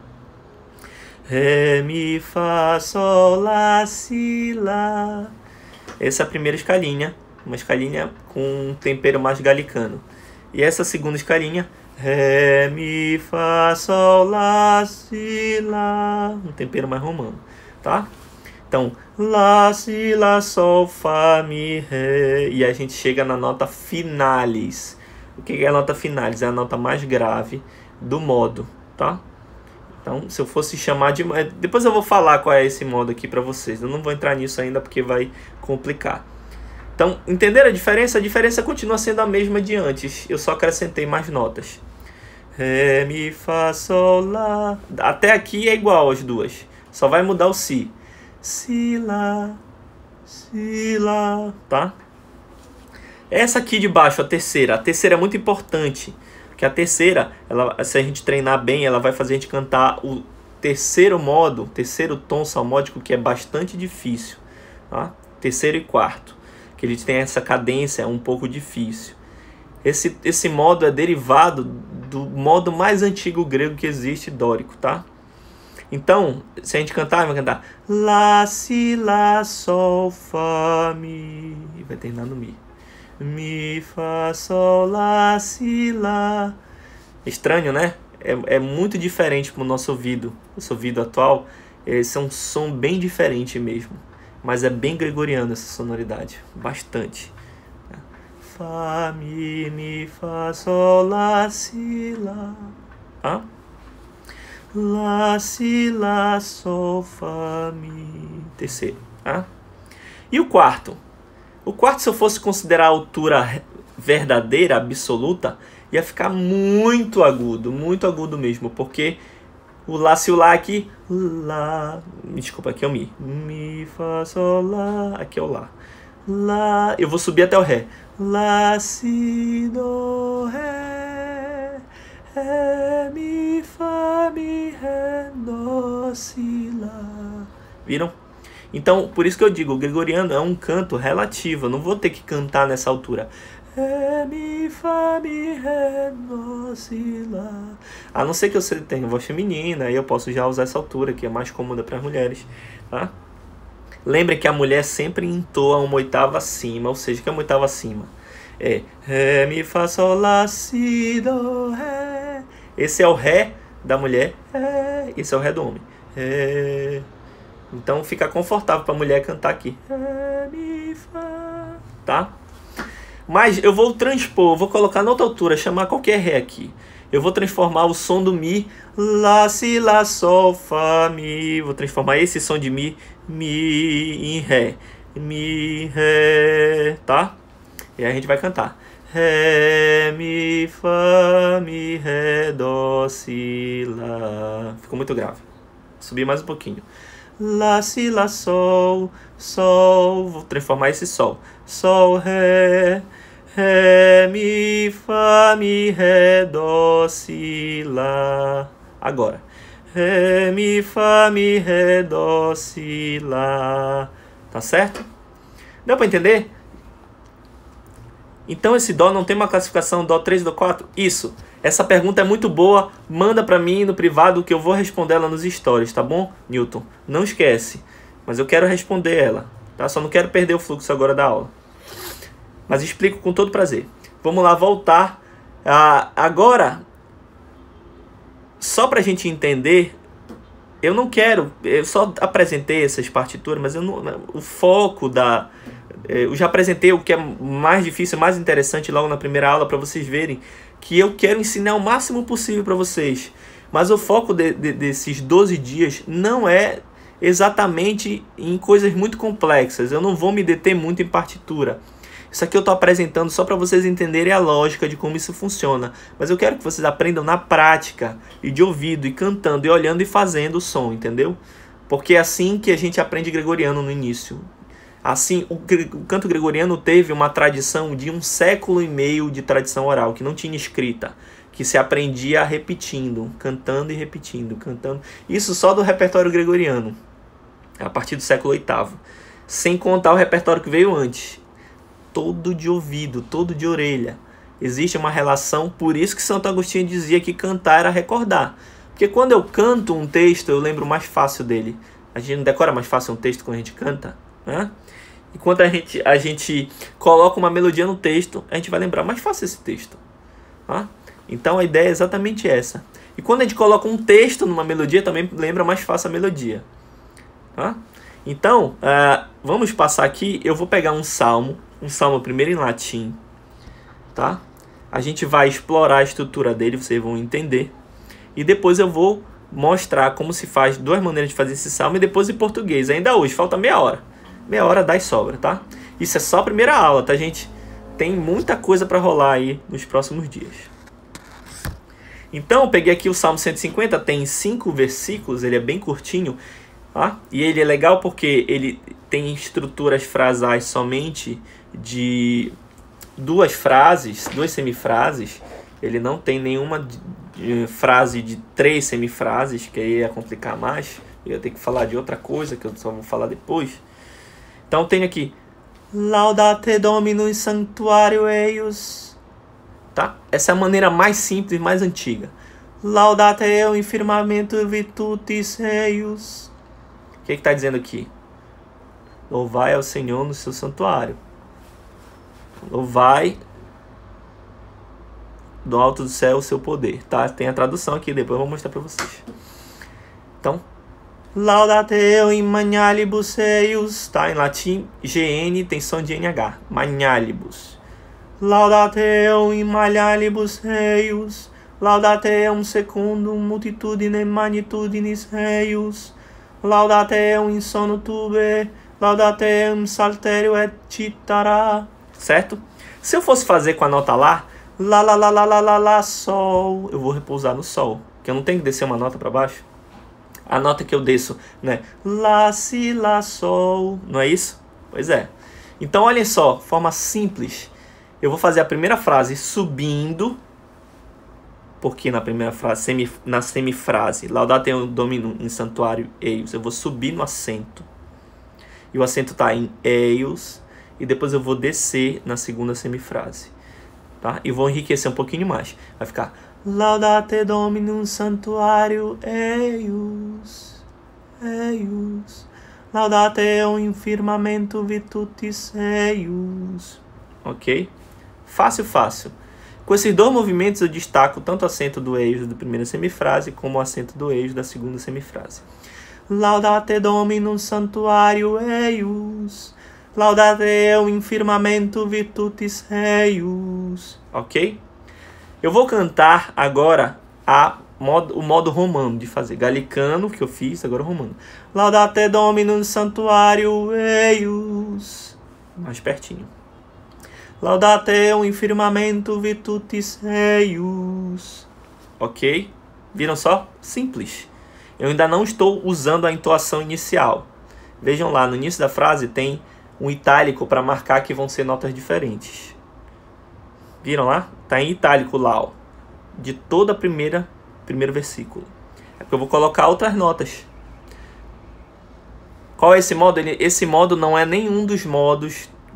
[SPEAKER 1] Ré, Mi, Fá, Sol, Lá, Si, Lá. Essa é a primeira escalinha. Uma escalinha com um tempero mais galicano. E essa segunda escalinha, Ré, Mi, Fá, Sol, Lá, Si, Lá, um tempero mais romano, tá? Então, Lá, Si, Lá, Sol, Fá, Mi, Ré, e a gente chega na nota finalis. O que é a nota finalis? É a nota mais grave do modo, tá? Então, se eu fosse chamar de... Depois eu vou falar qual é esse modo aqui para vocês. Eu não vou entrar nisso ainda porque vai complicar. Então, entenderam a diferença? A diferença continua sendo a mesma de antes. Eu só acrescentei mais notas. Ré, Mi, Fá, Sol, Lá. Até aqui é igual as duas. Só vai mudar o Si. Si, Lá. Si, Lá. Tá? Essa aqui de baixo, a terceira. A terceira é muito importante. Porque a terceira, ela, se a gente treinar bem, ela vai fazer a gente cantar o terceiro modo, terceiro tom salmódico, que é bastante difícil. Tá? Terceiro e quarto. Que ele tem essa cadência um pouco difícil. Esse, esse modo é derivado do modo mais antigo grego que existe, dórico, tá? Então, se a gente cantar, vai cantar Lá, Si, Lá, Sol, Fá, Mi. E vai terminar no Mi. Mi, Fá, Sol, Lá, Si, Lá. Estranho, né? É, é muito diferente para o nosso ouvido. Nosso ouvido atual, esse é um som bem diferente mesmo. Mas é bem gregoriano essa sonoridade. Bastante. Fá, Mi, Mi, Fá, Sol, Lá, Si, Lá. Tá? Lá, Si, Lá, Sol, Fá, Mi. Terceiro. Tá? E o quarto? O quarto, se eu fosse considerar a altura verdadeira, absoluta, ia ficar muito agudo. Muito agudo mesmo. Porque... o Lá, Si, o Lá aqui, Lá, desculpa, aqui é o Mi, Mi, Fá, Sol, Lá, aqui é o Lá, Lá, eu vou subir até o Ré, Lá, Si, Do, Ré, Ré, Mi, Fá, Mi, Ré, Do, Si, Lá, viram? Então, por isso que eu digo, o gregoriano é um canto relativo, eu não vou ter que cantar nessa altura. Ré, Mi, Fá, Mi, Ré, Dó, Si, Lá. A não ser que você tenha voz feminina, aí eu posso já usar essa altura, que é mais cômoda para as mulheres, tá? Lembre que a mulher sempre entoa uma oitava acima, ou seja, que é uma oitava acima. É Ré, Mi, Fá, Sol, Lá, Si, Dó, Ré. Esse é o Ré da mulher, Ré. Esse é o Ré do homem. Ré. Então fica confortável para a mulher cantar aqui. Ré, Mi, Fá. Tá? Mas eu vou transpor, vou colocar na outra altura, chamar qualquer Ré aqui. Eu vou transformar o som do Mi, Lá, Si, Lá, Sol, Fá, Mi. Vou transformar esse som de Mi, Mi em Ré. Mi, Ré, tá? E aí a gente vai cantar. Ré, Mi, Fá, Mi, Ré, Dó, Si, Lá. Ficou muito grave. Subir mais um pouquinho. Lá, Si, Lá, Sol, Sol. Vou transformar esse Sol. Sol, Ré, Ré, Mi, Fá, Mi, Ré, Dó, Si, Lá. Agora. Ré, Mi, Fá, Mi, Ré, Dó, Si, Lá. Tá certo? Deu para entender? Então esse Dó não tem uma classificação Dó três, Dó quatro? Isso. Essa pergunta é muito boa. Manda para mim no privado que eu vou responder ela nos stories, tá bom, Newton? Não esquece. Mas eu quero responder ela, tá? Só não quero perder o fluxo agora da aula. Mas explico com todo prazer. Vamos lá, voltar. Ah, agora, só para a gente entender, eu não quero... Eu só apresentei essas partituras, mas eu não, o foco da... Eu já apresentei o que é mais difícil, mais interessante logo na primeira aula, para vocês verem que eu quero ensinar o máximo possível para vocês. Mas o foco de, de, desses doze dias não é exatamente em coisas muito complexas. Eu não vou me deter muito em partitura. Isso aqui eu estou apresentando só para vocês entenderem a lógica de como isso funciona. Mas eu quero que vocês aprendam na prática, e de ouvido, e cantando, e olhando e fazendo o som, entendeu? Porque é assim que a gente aprende gregoriano no início. Assim, o, o canto gregoriano teve uma tradição de um século e meio de tradição oral, que não tinha escrita, que se aprendia repetindo, cantando e repetindo, cantando. Isso só do repertório gregoriano, a partir do século oitavo. Sem contar o repertório que veio antes. Todo de ouvido, todo de orelha. Existe uma relação, por isso que Santo Agostinho dizia que cantar era recordar. Porque quando eu canto um texto, eu lembro mais fácil dele. A gente não decora mais fácil um texto quando a gente canta, né? E quando a gente, a gente coloca uma melodia no texto, a gente vai lembrar mais fácil esse texto. Tá? Então a ideia é exatamente essa. E quando a gente coloca um texto numa melodia, também lembra mais fácil a melodia. Tá? Então, uh, vamos passar aqui. Eu vou pegar um salmo, um salmo primeiro em latim. Tá? A gente vai explorar a estrutura dele, vocês vão entender. E depois eu vou mostrar como se faz, duas maneiras de fazer esse salmo, e depois em português. Ainda hoje, falta meia hora. Meia hora dá e sobra, tá? Isso é só a primeira aula, tá, gente? Tem muita coisa para rolar aí nos próximos dias. Então, eu peguei aqui o Salmo cento e cinquenta, tem cinco versículos, ele é bem curtinho, tá? E ele é legal porque ele tem estruturas frasais somente de duas frases, duas semifrases. Ele não tem nenhuma de, de, frase de três semifrases, que aí ia complicar mais. Eu ia ter que falar de outra coisa, que eu só vou falar depois. Então tem aqui, Laudate Dominum Sanctuario eius. Tá? Essa é a maneira mais simples, mais antiga. Laudate eu in firmamento virtutis eius. O que está dizendo aqui? Louvai ao Senhor no seu santuário. Louvai do alto do céu o seu poder. Tá? Tem a tradução aqui, depois eu vou mostrar para vocês. Então, Laudate eu in magnalibus eius, tá? Em latim, G N tem som de N H, magnalibus. Laudate eu in magnalibus eius, laudate eum secundum multitudine magnitudinis eius, laudate eu in sono tube, laudate eum salterio et citara. Certo? Se eu fosse fazer com a nota lá, lá, lá, lá, lá, lá, lá, lá, sol, eu vou repousar no sol, que eu não tenho que descer uma nota para baixo. A nota que eu desço, né? Lá, si, lá, sol. Não é isso? Pois é. Então, olhem só. Forma simples. Eu vou fazer a primeira frase subindo. Porque na primeira frase, semi, na semifrase, Laudate Dominum in Sanctuario eius, eu vou subir no acento. E o acento está em eius. E depois eu vou descer na segunda semifrase. Tá? E vou enriquecer um pouquinho mais. Vai ficar... Laudate Dominum Sanctuario eius, eius, laudate eu in firmamento virtutis eius. Ok? Fácil, fácil. Com esses dois movimentos eu destaco tanto o acento do eius da primeira semifrase como o acento do eius da segunda semifrase. Laudate Dominum Sanctuario eius, laudate eu in firmamento virtutis eius. Ok? Eu vou cantar agora a modo, o modo romano de fazer. Galicano, que eu fiz, agora romano. Laudate Dominum Sanctuario eius. Mais pertinho. Laudate eu in firmamento virtutis eius. Ok? Viram só? Simples. Eu ainda não estou usando a entoação inicial. Vejam lá, no início da frase tem um itálico para marcar que vão ser notas diferentes. Viram lá? Está em itálico lá, ó, de toda a primeira primeiro versículo. É porque eu vou colocar outras notas. Qual é esse modo? Ele, esse modo não é nenhum dos modos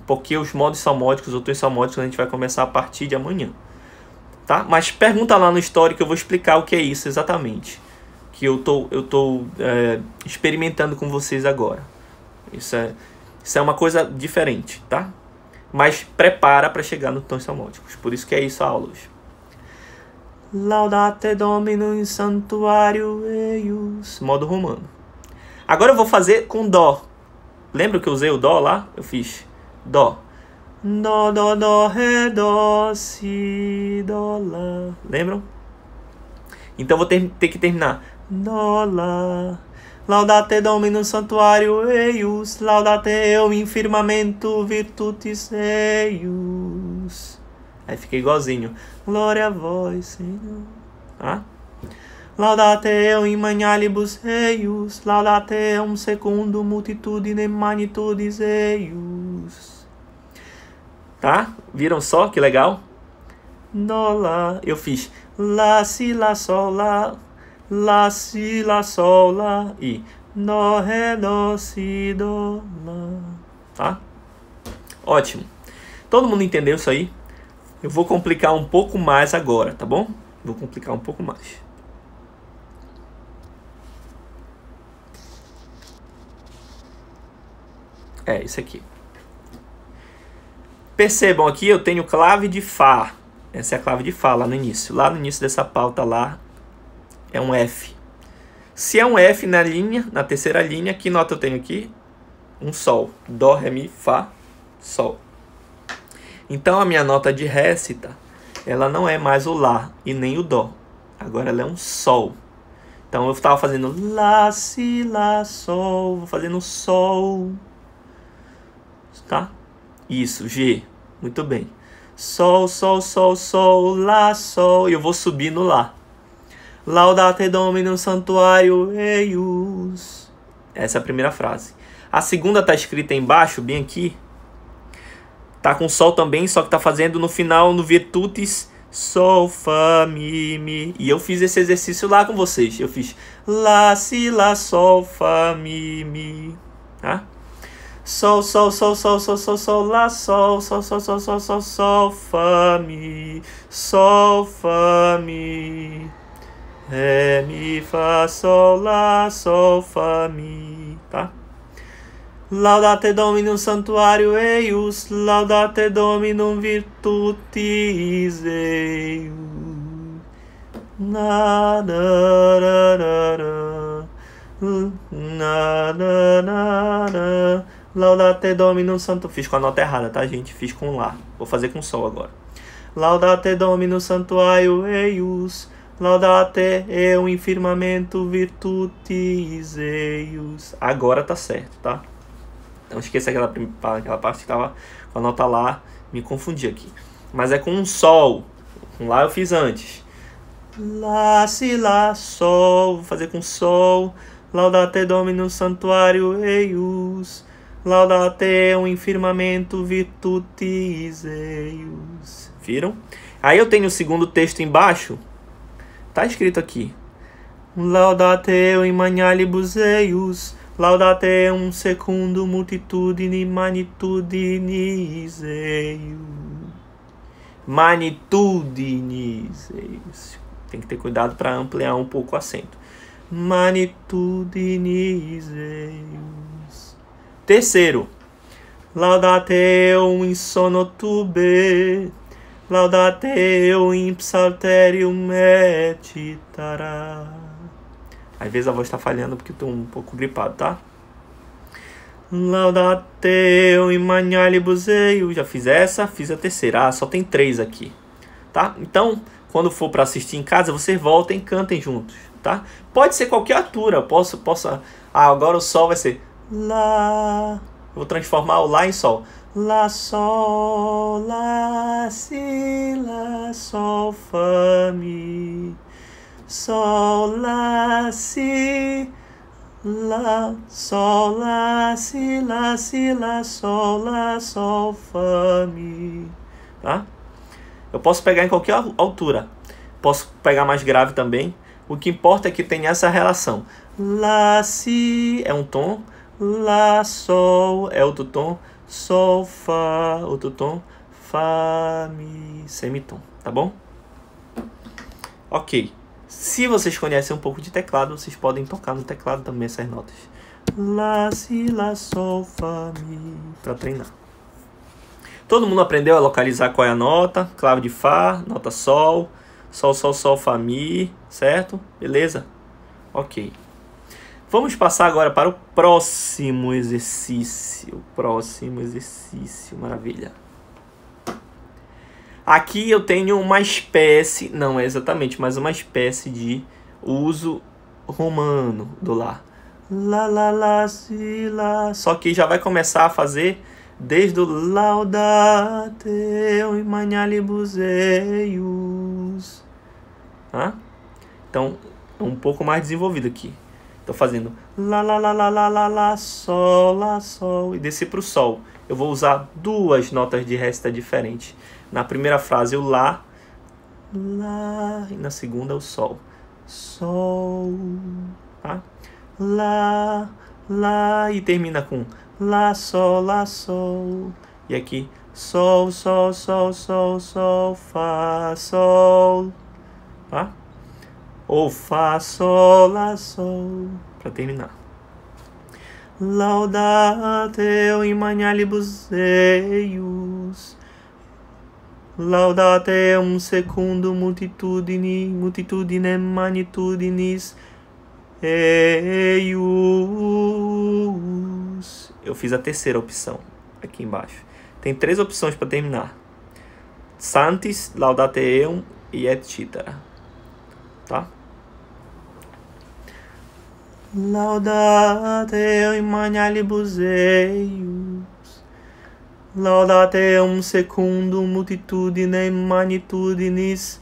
[SPEAKER 1] porque os modos salmódicos, os tons salmódicos, a gente vai começar a partir de amanhã. Tá? Mas pergunta lá no histórico que eu vou explicar o que é isso exatamente. Que eu tô, eu tô é, experimentando com vocês agora. Isso é, isso é uma coisa diferente, tá? Mas prepara para chegar no tons salmódicos. Por isso que é isso a aula hoje. Laudate Dominum in santuário eius. Modo romano. Agora eu vou fazer com dó. Lembra que eu usei o dó lá? Eu fiz dó. Dó, dó, dó, ré, dó, si, dó, lá. Lembram? Então eu vou ter, ter que terminar. Dó, lá. Laudate Dominum santuário eius. Laudate eu in firmamento virtutis eius. Aí fica igualzinho. Glória a vós, Senhor. Tá? Laudate eu in magnalibus eius. Laudate eu secundo multitudine magnitudes eius. Tá? Viram só que legal? Dó, lá. Eu fiz lá, si, lá, sol, lá. Lá, si, lá, sol, lá. E dó, ré, dó, si, dó, lá. Tá? Ótimo. Todo mundo entendeu isso aí? Eu vou complicar um pouco mais agora, tá bom? Vou complicar um pouco mais. É, isso aqui. Percebam aqui, eu tenho clave de Fá. Essa é a clave de Fá lá no início. Lá no início dessa pauta lá é um F. Se é um F na linha, na terceira linha, que nota eu tenho aqui? Um Sol. Dó, Ré, Mi, Fá, Sol. Então a minha nota de récita, ela não é mais o Lá e nem o Dó. Agora ela é um Sol. Então eu estava fazendo Lá, Si, Lá, Sol. Vou fazendo Sol. Tá? Isso, G. Muito bem. Sol, Sol, Sol, Sol, Lá, Sol. E eu vou subir no Lá. Laudate Dominum santuário eius. Essa é a primeira frase. A segunda está escrita embaixo, bem aqui. Tá com Sol também, só que tá fazendo no final, no virtutis, Sol, Fá, Mi, Mi. E eu fiz esse exercício lá com vocês. Eu fiz Lá, Si, Lá, Sol, Fá, Mi, Mi. Tá? Sol, Sol, Sol, Sol, Sol, Sol, Sol, Lá, Sol, Sol, Sol, Sol, Sol, Sol, Sol, Fá, Mi, Sol, Fá, Mi, Ré, Mi, Fá, Sol, Lá, Sol, Fá, Mi, tá? Laudate Dominum santuário eius, laudate Dominum virtutis eius. Nada, nada, nada. Laudate Dominum santo. Fiz com a nota errada, tá, gente? Fiz com Lá. Vou fazer com Sol agora. Laudate Dominum santuário eius. Laudate eu in firmamento virtutis eius. Agora tá certo, tá? Então esqueça aquela, aquela parte que tava com a nota Lá. Me confundi aqui. Mas é com um Sol. Com Lá eu fiz antes. Lá, Si, Lá, Sol. Vou fazer com Sol. Laudate Dominum santuário eius. Laudate eu in firmamento virtutis eius. Viram? Aí eu tenho o segundo texto embaixo. Tá escrito aqui. Laudate eu in magnalibus eius. Laudate eu secundo multitudine magnitudinis eius. Magnitudinis eius. Tem que ter cuidado para ampliar um pouco o acento. Magnitudinis eius. Terceiro. Laudate eu in sono tube. Laudate eu in psalterium et tará. Às vezes a voz está falhando porque estou um pouco gripado, tá? Laudate eu in magnalibus eius. Já fiz essa, fiz a terceira. Ah, só tem três aqui, tá? Então, quando for para assistir em casa, vocês voltem e cantem juntos, tá? Pode ser qualquer altura. Posso, posso... Ah, agora o Sol vai ser Lá. Vou transformar o Lá em Sol. Lá, Sol, Lá, Si, Lá, Sol, Fá, Mi. Sol, Lá, Si, Lá, Sol, Lá, Si, Lá, Si, Lá, Sol, Lá, Sol, Fá, Mi. Tá? Eu posso pegar em qualquer altura. Posso pegar mais grave também. O que importa é que tenha essa relação. Lá, Si é um tom. Lá, Sol é outro tom. Sol, Fá, outro tom, Fá, Mi, semitom, tá bom? Ok. Se vocês conhecem um pouco de teclado, vocês podem tocar no teclado também essas notas. Lá, Si, Lá, Sol, Fá, Mi, para treinar. Todo mundo aprendeu a localizar qual é a nota? Clave de Fá, nota Sol, Sol, Sol, Sol, Fá, Mi, certo? Beleza? Ok. Vamos passar agora para o próximo exercício. Próximo exercício, maravilha. Aqui eu tenho uma espécie, não é exatamente, mas uma espécie de uso romano do Lá. Lá, Lá, Lá, Si, Lá. Só que já vai começar a fazer desde o Laudate e Magnalibus eius. Tá? Então, é um pouco mais desenvolvido aqui. Estou fazendo Lá, Lá, Lá, Lá, Lá, Lá, Lá, Sol, Lá, Sol. E descer para o Sol. Eu vou usar duas notas de resta diferentes. Na primeira frase o Lá, Lá, e na segunda o Sol. Sol, tá? Lá, Lá, e termina com Lá, Sol, Lá, Sol. E aqui Sol, Sol, Sol, Sol, Sol, Fá, Sol, tá? Ou Fá, Sol, Lá, Sol, para terminar. Laudate in magnalibus eius. Laudate um secundum multitudini, multitudinem magnitudinis eius. Eu fiz a terceira opção aqui embaixo. Tem três opções para terminar: Sanctis, Laudate eum e et cetera. Tá? Laudate in magnalibus eius. Laudate um secundum multitudinem magnitudinis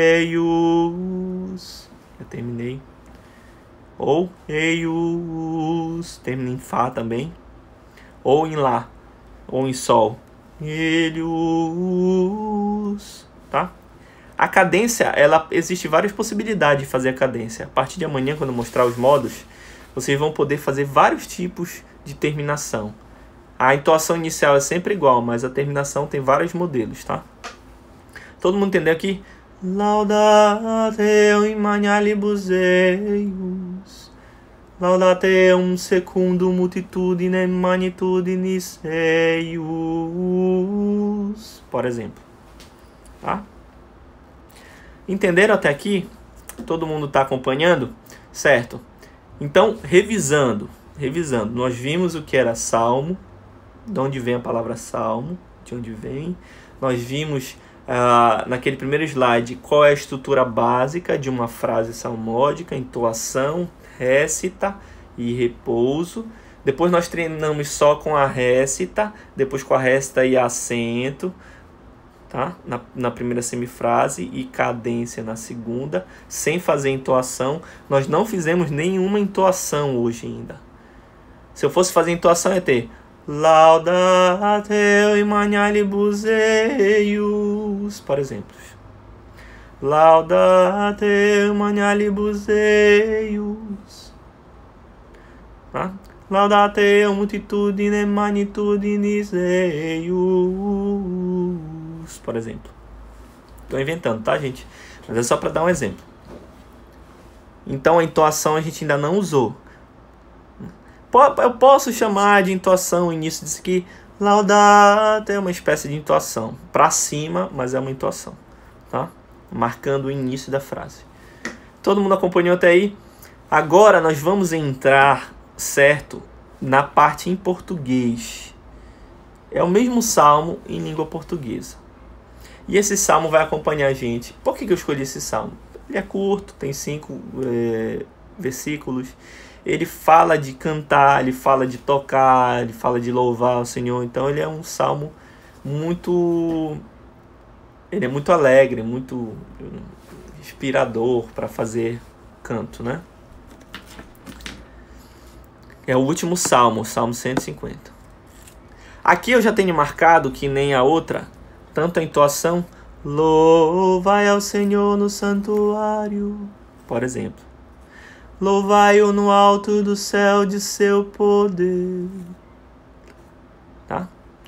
[SPEAKER 1] eius. Eu terminei. Ou eius. Termina em Fá também. Ou em Lá. Ou em Sol. Eius. Tá? A cadência, ela existe várias possibilidades de fazer a cadência. A partir de amanhã, quando eu mostrar os modos, vocês vão poder fazer vários tipos de terminação. A entoação inicial é sempre igual, mas a terminação tem vários modelos, tá? Todo mundo entendeu aqui? Laudate in magnalibus eius. Laudate um secundum multitudinem magnitudinis eius. Por exemplo. Tá? Entenderam até aqui? Todo mundo está acompanhando? Certo. Então, revisando. Revisando. Nós vimos o que era salmo. De onde vem a palavra salmo, de onde vem. Nós vimos ah, naquele primeiro slide qual é a estrutura básica de uma frase salmódica: entoação, récita e repouso. Depois nós treinamos só com a récita, depois com a récita e acento, tá? na, na primeira semifrase, e cadência na segunda, sem fazer entoação. Nós não fizemos nenhuma entoação hoje ainda. Se eu fosse fazer entoação, ia ter Laudate in magnalibus eius, por exemplo. Laudate in magnalibus eius. Tá? Laudate multitudinem magnitudinis eius, por exemplo. Estou inventando, tá, gente? Mas é só para dar um exemplo. Então a entoação a gente ainda não usou. Eu posso chamar de entoação o início disso aqui. Laudate é uma espécie de entoação. Para cima, mas é uma entoação. Tá? Marcando o início da frase. Todo mundo acompanhou até aí? Agora nós vamos entrar, certo, na parte em português. É o mesmo salmo em língua portuguesa. E esse salmo vai acompanhar a gente. Por que que eu escolhi esse salmo? Ele é curto, tem cinco é, versículos. Ele fala de cantar, ele fala de tocar, ele fala de louvar o Senhor. Então ele é um salmo muito... Ele é muito alegre, muito inspirador para fazer canto, né? É o último salmo, o Salmo cento e cinquenta. Aqui eu já tenho marcado que nem a outra, tanto a entoação, louvai ao Senhor no santuário, por exemplo. Louvai-o no alto do céu de seu poder. Tá?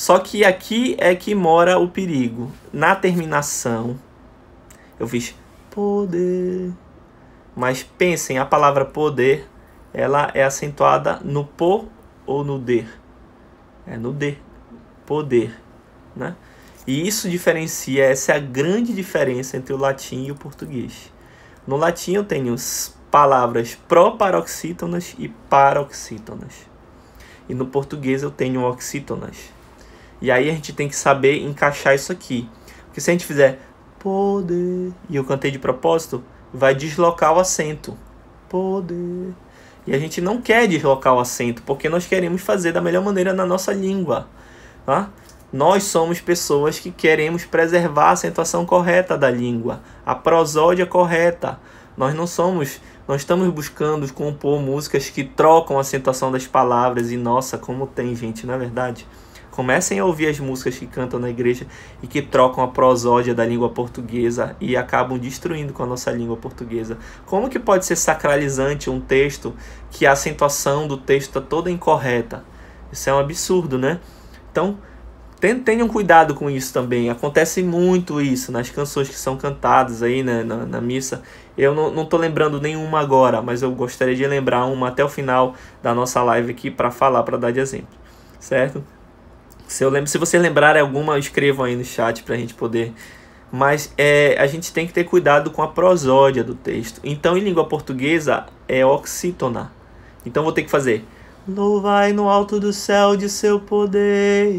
[SPEAKER 1] Só que aqui é que mora o perigo. Na terminação, eu fiz poder. Mas pensem, a palavra poder, ela é acentuada no po ou no der? É no D. Poder, né? E isso diferencia, essa é a grande diferença entre o latim e o português. No latim eu tenho palavras proparoxítonas e paroxítonas. E no português eu tenho oxítonas. E aí a gente tem que saber encaixar isso aqui. Porque se a gente fizer poder, e eu cantei de propósito, vai deslocar o acento. Poder. E a gente não quer deslocar o acento, porque nós queremos fazer da melhor maneira na nossa língua. Tá? Nós somos pessoas que queremos preservar a acentuação correta da língua, a prosódia correta. Nós não somos, nós estamos buscando compor músicas que trocam a acentuação das palavras. E nossa, como tem gente, não é verdade? Comecem a ouvir as músicas que cantam na igreja e que trocam a prosódia da língua portuguesa e acabam destruindo com a nossa língua portuguesa. Como que pode ser sacralizante um texto que a acentuação do texto está toda incorreta? Isso é um absurdo, né? Então, tenham cuidado com isso também. Acontece muito isso nas canções que são cantadas aí, né, na, na missa. Eu não estou lembrando nenhuma agora, mas eu gostaria de lembrar uma até o final da nossa live aqui para falar, para dar de exemplo. Certo? Se, eu lembro, se você lembrar alguma, escrevam aí no chat para a gente poder. Mas é, a gente tem que ter cuidado com a prosódia do texto. Então, em língua portuguesa, é oxítona. Então, vou ter que fazer louvai no alto do céu de seu poder.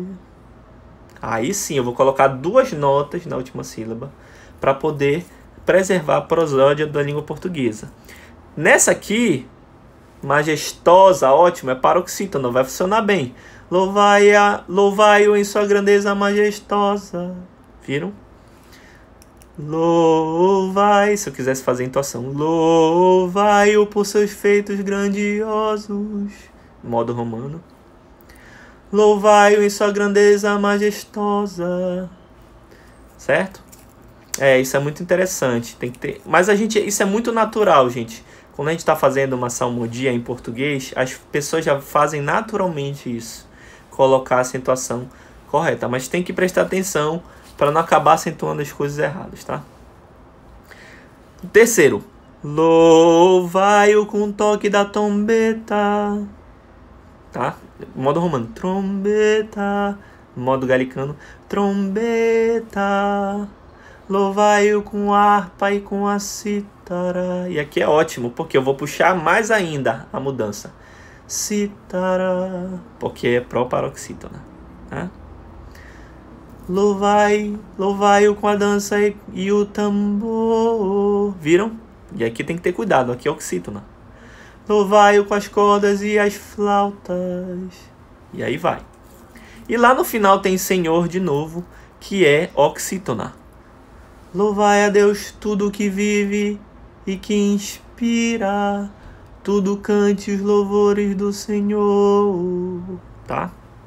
[SPEAKER 1] Aí sim, eu vou colocar duas notas na última sílaba para poder preservar a prosódia da língua portuguesa. Nessa aqui, majestosa, ótimo, é paroxítona, vai funcionar bem. Louvai-o louvai em sua grandeza majestosa. Viram? Louvai, se eu quisesse fazer a intuação. Louvai-o por seus feitos grandiosos. Modo romano. Louvai-o em sua grandeza majestosa. Certo? É, isso é muito interessante. Tem que ter... Mas a gente, isso é muito natural, gente. Quando a gente está fazendo uma salmodia em português, as pessoas já fazem naturalmente isso. Colocar a acentuação correta. Mas tem que prestar atenção para não acabar acentuando as coisas erradas, tá? Terceiro. Louvai-o com o toque da trombeta. Tá? Modo romano. Trombeta. Modo galicano. Trombeta. Louvai-o com a harpa e com a cítara. E aqui é ótimo, porque eu vou puxar mais ainda a mudança. Cítara, porque é proparoxítona. Tá? Louvai, louvai-o com a dança e, e o tambor. Viram? E aqui tem que ter cuidado, aqui é oxítona. Louvai-o com as cordas e as flautas. E aí vai. E lá no final tem Senhor de novo, que é oxítona. Louvai a Deus tudo que vive e que inspira. Tudo cante os louvores do Senhor. Tá?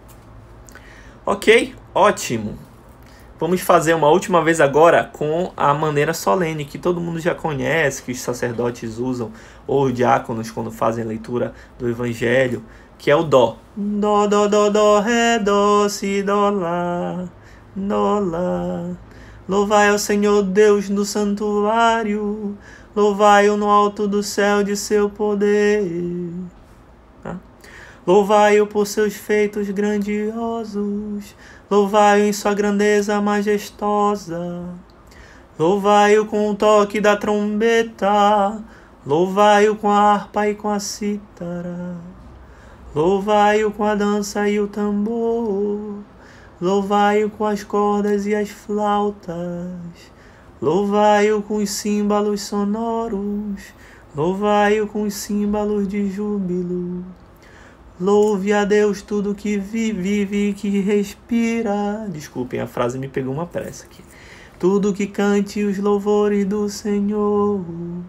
[SPEAKER 1] Ok? Ótimo. Vamos fazer uma última vez agora com a maneira solene, que todo mundo já conhece, que os sacerdotes usam, ou os diáconos quando fazem a leitura do Evangelho, que é o Dó. Dó, dó, dó, dó, ré, dó, si, dó, lá, dó, lá. Louvai ao Senhor Deus no santuário, louvai-o no alto do céu de seu poder. Tá? Louvai-o por seus feitos grandiosos, louvai-o em sua grandeza majestosa. Louvai-o com o toque da trombeta, louvai-o com a harpa e com a cítara. Louvai-o com a dança e o tambor, louvai-o com as cordas e as flautas. Louvai-o com os símbolos sonoros, louvai-o com os símbolos de júbilo. Louve a Deus tudo que vive, vive e que respira. Desculpem, a frase me pegou uma pressa aqui. Tudo que cante os louvores do Senhor.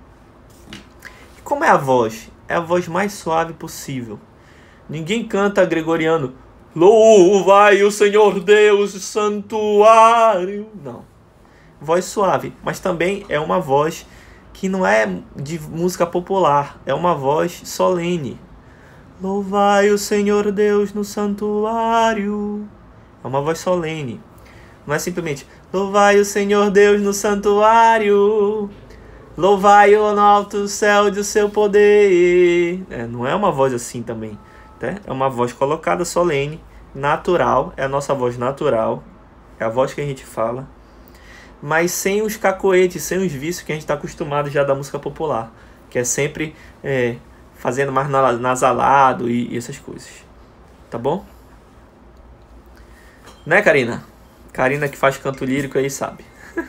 [SPEAKER 1] E como é a voz? É a voz mais suave possível. Ninguém canta gregoriano. Louvai o Senhor Deus, santuário. Não. Voz suave, mas também é uma voz que não é de música popular, é uma voz solene. Louvai o Senhor Deus no santuário É uma voz solene. Não é simplesmente louvai o Senhor Deus no santuário, louvai-o no alto céu do seu poder. É, não é uma voz assim também. Tá? É uma voz colocada solene, natural. É a nossa voz natural. É a voz que a gente fala. Mas sem os cacoetes, sem os vícios que a gente está acostumado já da música popular. Que é sempre é, fazendo mais nasalado e, e essas coisas. Tá bom? Né, Karina? Karina que faz canto lírico aí sabe.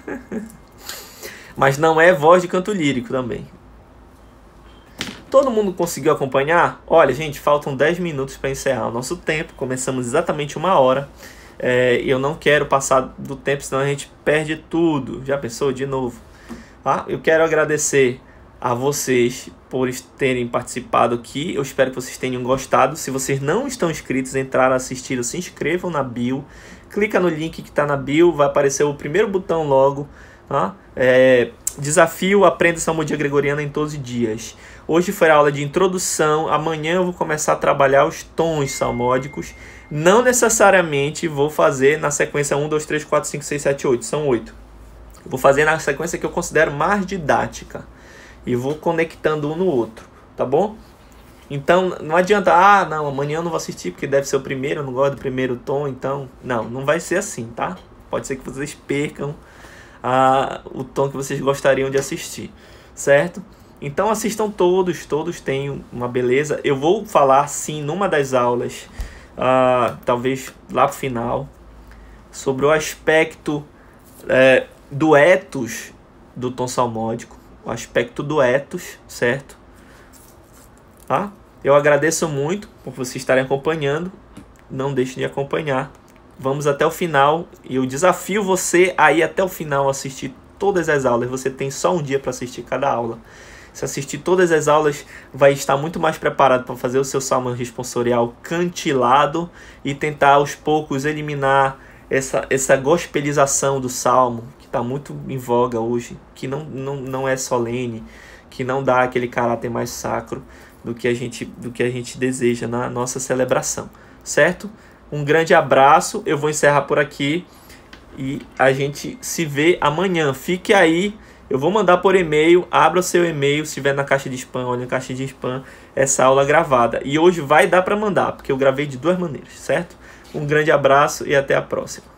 [SPEAKER 1] Mas não é voz de canto lírico também. Todo mundo conseguiu acompanhar? Olha, gente, faltam dez minutos para encerrar o nosso tempo. Começamos exatamente uma hora. É, eu não quero passar do tempo, senão a gente perde tudo. Já pensou? De novo. Ah, eu quero agradecer a vocês por terem participado aqui. Eu espero que vocês tenham gostado. Se vocês não estão inscritos, entraram, assistiram, se inscrevam na bio. Clica no link que está na bio, vai aparecer o primeiro botão logo. Tá? É, desafio Aprenda Salmodia Gregoriana em doze dias. Hoje foi a aula de introdução. Amanhã eu vou começar a trabalhar os tons salmódicos. Não necessariamente vou fazer na sequência um, dois, três, quatro, cinco, seis, sete, oito. São oito. Vou fazer na sequência que eu considero mais didática. E vou conectando um no outro. Tá bom? Então, não adianta, ah, não, amanhã eu não vou assistir porque deve ser o primeiro, eu não gosto do primeiro tom, então... Não, não vai ser assim, tá? Pode ser que vocês percam ah, o tom que vocês gostariam de assistir, certo? Então, assistam todos, todos têm uma beleza. Eu vou falar, sim, numa das aulas, ah, talvez lá pro final, sobre o aspecto é, do etos do tom salmódico, o aspecto do etos, certo? Tá? Eu agradeço muito por vocês estarem acompanhando. Não deixem de acompanhar. Vamos até o final. E eu desafio você a ir até o final assistir todas as aulas. Você tem só um dia para assistir cada aula. Se assistir todas as aulas, vai estar muito mais preparado para fazer o seu salmo responsorial cantilado e tentar aos poucos eliminar essa, essa gospelização do salmo, que está muito em voga hoje, que não, não, não é solene, que não dá aquele caráter mais sacro do que a gente, do que a gente deseja na nossa celebração, certo? Um grande abraço, eu vou encerrar por aqui e a gente se vê amanhã. Fique aí, eu vou mandar por e-mail, abra o seu e-mail, se estiver na caixa de spam, olha na caixa de spam, essa aula gravada. E hoje vai dar para mandar, porque eu gravei de duas maneiras, certo? Um grande abraço e até a próxima.